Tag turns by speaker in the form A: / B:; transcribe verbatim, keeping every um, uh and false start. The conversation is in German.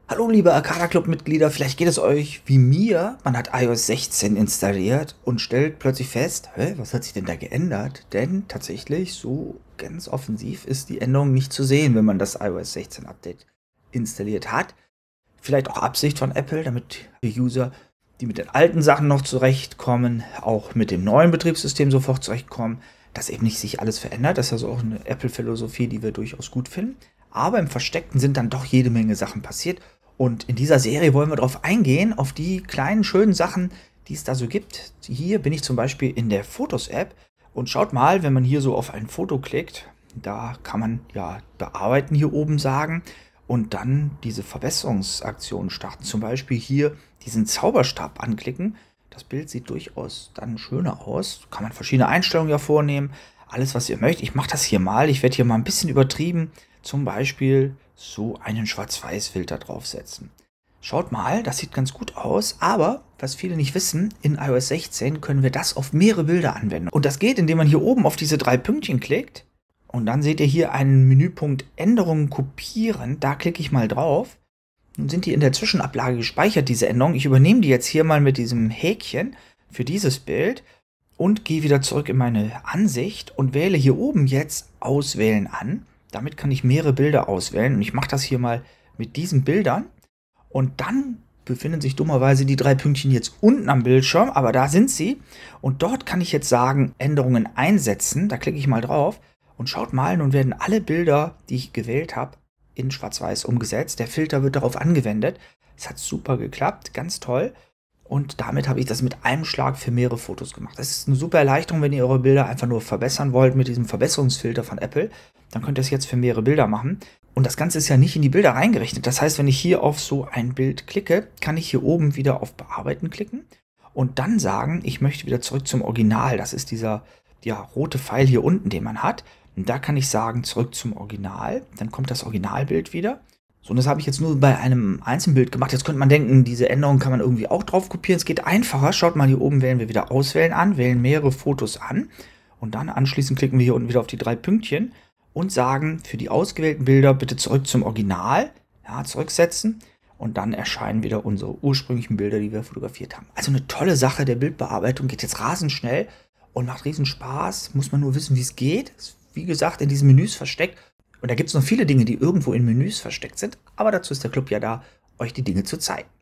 A: Hallo liebe Arcada Club Mitglieder, vielleicht geht es euch wie mir. Man hat i O S sechzehn installiert und stellt plötzlich fest, hä, was hat sich denn da geändert? Denn tatsächlich, so ganz offensiv ist die Änderung nicht zu sehen, wenn man das i O S sechzehn Update installiert hat. Vielleicht auch Absicht von Apple, damit die User, die mit den alten Sachen noch zurechtkommen, auch mit dem neuen Betriebssystem sofort zurechtkommen, dass eben nicht sich alles verändert. Das ist also auch eine Apple-Philosophie, die wir durchaus gut finden. Aber im Versteckten sind dann doch jede Menge Sachen passiert. Und in dieser Serie wollen wir darauf eingehen, auf die kleinen, schönen Sachen, die es da so gibt. Hier bin ich zum Beispiel in der Fotos-App und schaut mal, wenn man hier so auf ein Foto klickt, da kann man ja bearbeiten hier oben sagen und dann diese Verbesserungsaktion starten. Zum Beispiel hier diesen Zauberstab anklicken. Das Bild sieht durchaus dann schöner aus. Kann man verschiedene Einstellungen ja vornehmen. Alles, was ihr möchtet. Ich mache das hier mal. Ich werde hier mal ein bisschen übertrieben. Zum Beispiel so einen Schwarz-Weiß-Filter draufsetzen. Schaut mal, das sieht ganz gut aus, aber was viele nicht wissen, in i O S sechzehn können wir das auf mehrere Bilder anwenden. Und das geht, indem man hier oben auf diese drei Pünktchen klickt und dann seht ihr hier einen Menüpunkt Änderungen kopieren. Da klicke ich mal drauf. Nun sind die in der Zwischenablage gespeichert, diese Änderungen. Ich übernehme die jetzt hier mal mit diesem Häkchen für dieses Bild und gehe wieder zurück in meine Ansicht und wähle hier oben jetzt Auswählen an. Damit kann ich mehrere Bilder auswählen und ich mache das hier mal mit diesen Bildern. Und dann befinden sich dummerweise die drei Pünktchen jetzt unten am Bildschirm, aber da sind sie. Und dort kann ich jetzt sagen, Änderungen einsetzen. Da klicke ich mal drauf und schaut mal, nun werden alle Bilder, die ich gewählt habe, in Schwarz-Weiß umgesetzt. Der Filter wird darauf angewendet. Es hat super geklappt, ganz toll. Und damit habe ich das mit einem Schlag für mehrere Fotos gemacht. Das ist eine super Erleichterung, wenn ihr eure Bilder einfach nur verbessern wollt mit diesem Verbesserungsfilter von Apple. Dann könnt ihr es jetzt für mehrere Bilder machen. Und das Ganze ist ja nicht in die Bilder reingerechnet. Das heißt, wenn ich hier auf so ein Bild klicke, kann ich hier oben wieder auf Bearbeiten klicken und dann sagen, ich möchte wieder zurück zum Original. Das ist dieser ja, rote Pfeil hier unten, den man hat. Und da kann ich sagen, zurück zum Original. Dann kommt das Originalbild wieder. So, und das habe ich jetzt nur bei einem Einzelbild gemacht. Jetzt könnte man denken, diese Änderung kann man irgendwie auch drauf kopieren. Es geht einfacher. Schaut mal, hier oben wählen wir wieder Auswählen an, wählen mehrere Fotos an. Und dann anschließend klicken wir hier unten wieder auf die drei Pünktchen und sagen, für die ausgewählten Bilder bitte zurück zum Original. Ja, zurücksetzen. Und dann erscheinen wieder unsere ursprünglichen Bilder, die wir fotografiert haben. Also eine tolle Sache der Bildbearbeitung. Geht jetzt rasend schnell und macht riesen Spaß. Muss man nur wissen, wie es geht. Ist, wie gesagt, in diesen Menüs versteckt. Und da gibt es noch viele Dinge, die irgendwo in Menüs versteckt sind. Aber dazu ist der Club ja da, euch die Dinge zu zeigen.